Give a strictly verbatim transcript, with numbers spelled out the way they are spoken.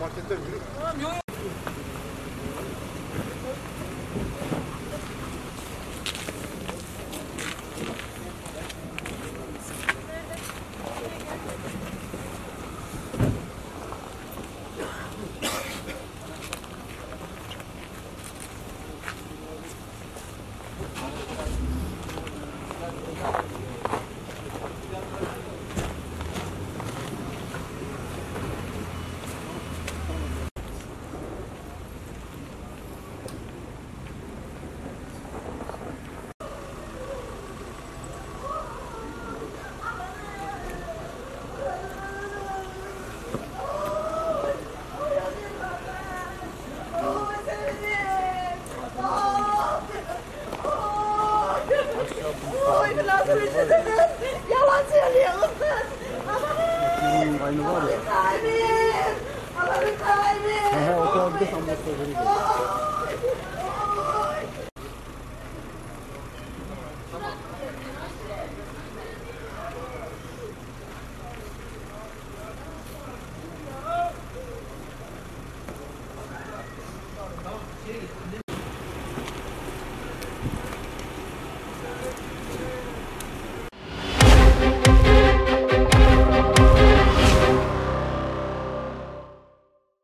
marketten yürü. Tamam yok. Yalan söylüyorsun sen. Aynı var ya. Allah'ın kalbim. Allah'ın kalbim. He, o kadar bir de sandıkta